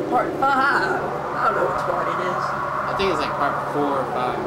Part 5. I don't know which part it is. I think it's like part 4 or 5.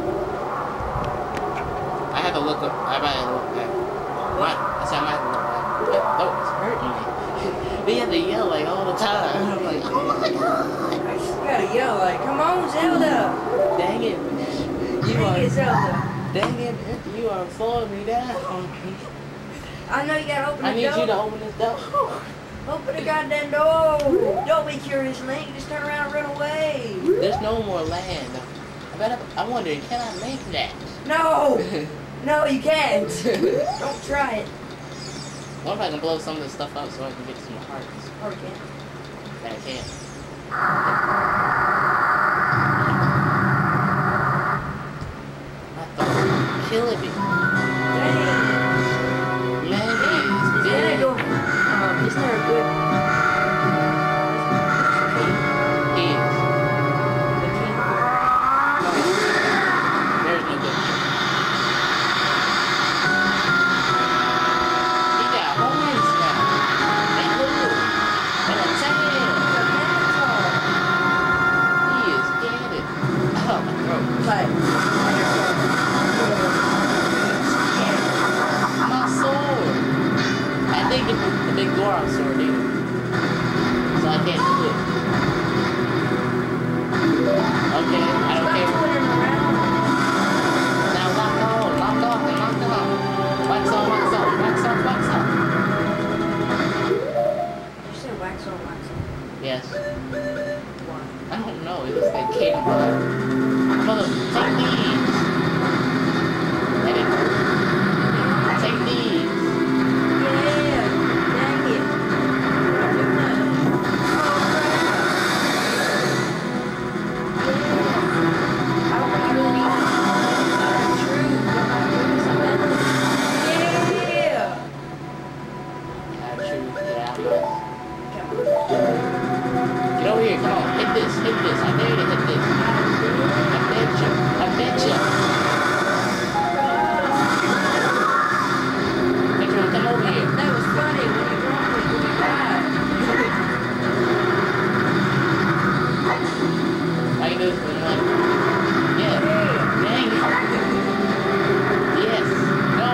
I had to look up. I might have to look back. I said I might have to look back. Oh, it's hurting me. They had to yell like all the time. I'm like, oh my god. You gotta yell like, come on, Zelda! Dang it. Dang it, Zelda. Dang it, you are slowing me down. I know you gotta open the door. I need you to open this door. Open the goddamn door. Don't be curious, Link. Just turn around and run away. There's no more land. I wonder, can I make that? No! No, you can't. Don't try it. What if I can blow some of this stuff up so I can get some hearts? Or you can't. That I can't. I thought killing me. Dang. Man, he's dead. Isn't there a good... He is. The king? There's no good king. He got horns now. And look. And a tail. He is dead. Oh, my throat. Like... My sword. I think it's the big Goron sword, dude. So I can't do it. Okay, I don't care. Now lock on, lock off, and lock on. Wax on, wax off, wax off, wax off. Did you say wax on, wax off? Yes. Why? I don't know, it was like Kate Mother, take these. Let it hurt. Take these. Yeah, dang it. Too much. I don't really need that. True. Yeah. True, yeah, Come on. get over here, come on, hit this, I dare you to hit this. I bet you. Petro, come over here. That was funny when you dropped it when you died. I can do this in one. Yeah. Dang it. Yes. No.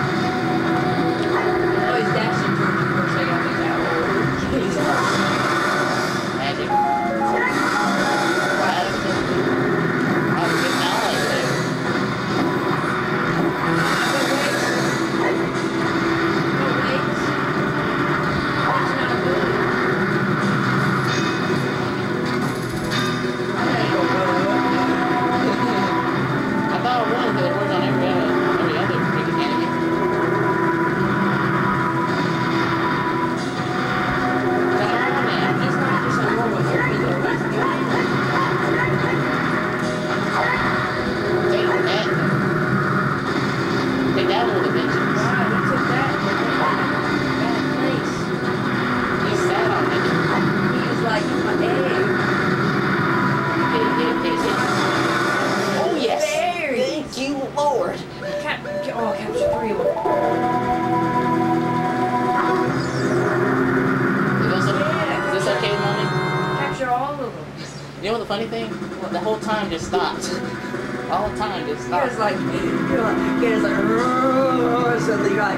Oh, he's dashing towards you for a second. I think that was Magic. I was getting out like that. I thought it was, because it works on every other freaking enemy. Come on now. It's not just a normal enemy though. It's good. Take that one with a vengeance. Wow, he took that. Bad place. He sat on it. He was like, he's my egg. Hit it. Oh yes! Berries. Thank you, Lord! Capture 3 of them. Is this okay, Mommy? Capture all of them. You know what the funny thing? The whole time just stopped. All the time just stopped. It's like, suddenly you're like,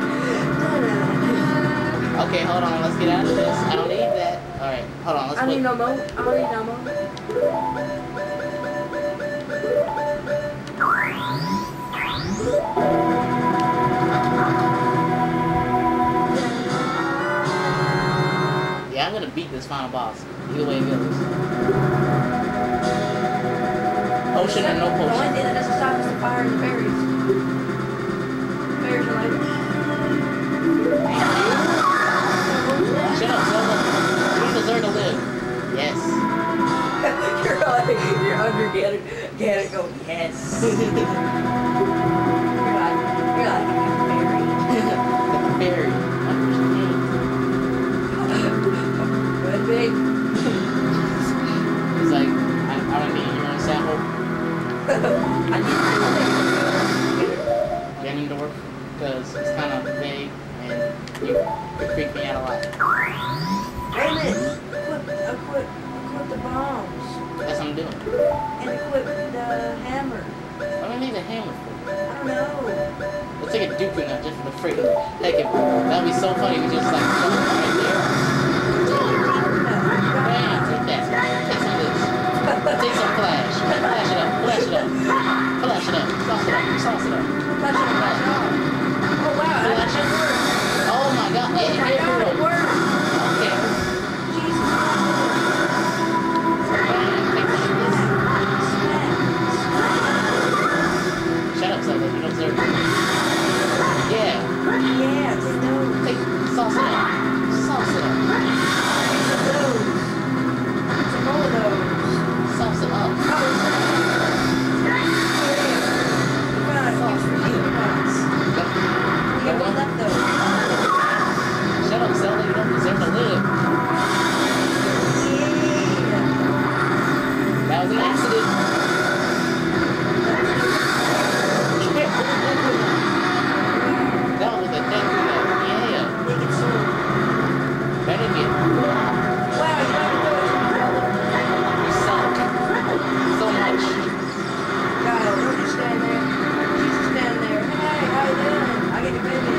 Okay, hold on, let's get out of this. I don't need that. Alright, hold on, let's I put... need no more. I don't need no more. Yeah, I'm gonna beat this final boss. Either way it goes. Potion or no The only potion? thing that doesn't stop is the fire and the berries. Berries are like, Shut up, Zelda. You deserve to live. Yes. you're under Ganon go, yes. you're like, berry. Berry. Good big. He's like, I don't need you want a sample. I need I need to work because it's kind of vague and you freak me out a lot. Wait a minute. Equip I'm doing. And equip the hammer. What do I need a hammer for? I don't know. Let's take a deku nut just for the freaking heck of it. That'd be so funny if we just like jump right there. Bam! Take that. Take some of this. Take some flash. Flash it up. Flash it up. Flash it up. Sauce it up. Sauce it up. Flash it up. Oh wow, that actually worked. Oh my god. Oh my god, it worked. Okay. Jesus. Shut up, Zelda. You don't deserve it. Yeah. Yeah, take those. Take sauce it up. Sauce it up. Some of those. Some more of those. Sauce it up. Oh, we found a few freaking nuts. We got one left though. Shut up, Zelda. You don't deserve to live. Yeah. That was an accident. That was a deku nut. Yeah. Make it so. Better get. Wow, you don't do it. You suck. So much. God, don't just stand there. Jesus stand there. Hey, how you doing? I get your baby.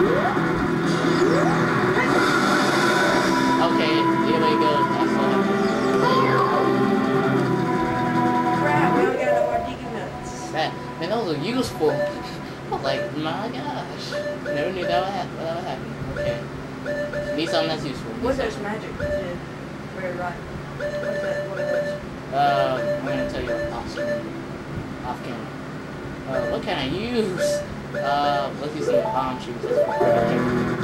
Okay, here we go. That's all. Crap, we don't got no more deku nuts. Man, those are useful. Like, my gosh. Never knew that would happen. Okay. Need something that's useful. What's those magic? Very right. What's that? What are those? I'm gonna tell you off camera. What can I use? Let's use some bomb shoes. That's perfect.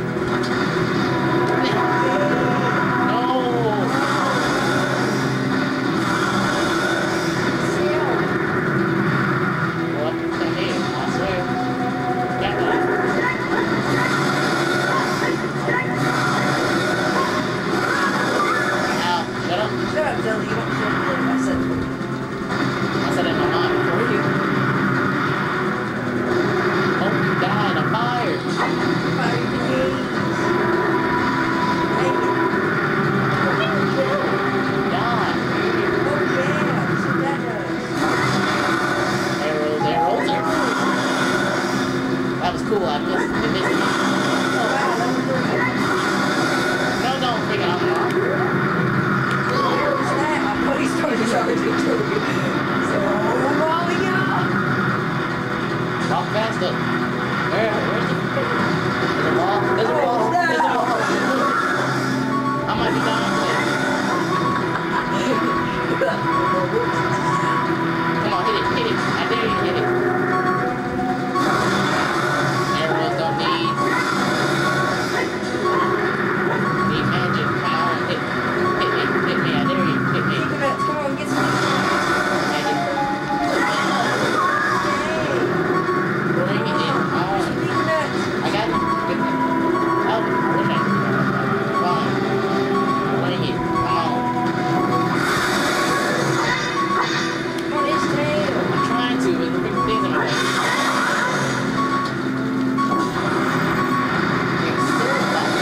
No! What can I do? I swear. Can't lie. Ow, shut up. Shut up, Zelda. You don't deserve to live. I said it. I said it in my mind before you. Oh, you died. I'm fired. Fire the gates. Make it. Die. Oh yeah, see what that does. Arrows. That was cool. I missed it. Oh wow, that was really good. No, don't freak out. What was that? My buddy started charging too. So, oh yeah. Walk faster. Where's the... There's a wall. There's a wall. There's a wall. I might be dying today. Come on, hit it. Hit it. I dare you to hit it. Arrows don't need magic. Come on, hit me. I dare you. Hit me. Deku nuts, come on, get some. Magic. Bring it in. Deku nuts. I got it. Oh, wish I could. Fine. Bring it. Come on. Come on, his tail. I'm trying to, but the big things in my way. It's so tough.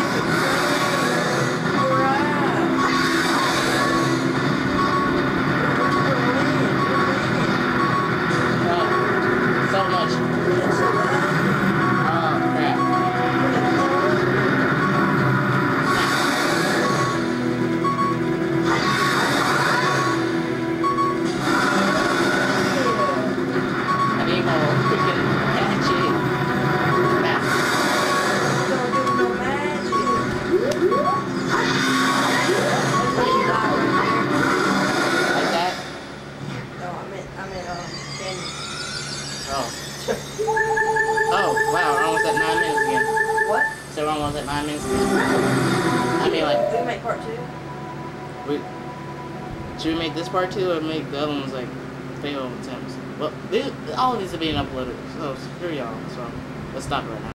So much. Oh, crap. I need more freaking hatchet. Now. Like that? Oh. Oh, wow, we're almost at 9 minutes again. What? So we're almost at 9 minutes again. I mean, like, We make part 2? should we make this part 2 or make the other ones, like, fail attempts? Well, all of these are being uploaded, so screw y'all, so let's stop right now.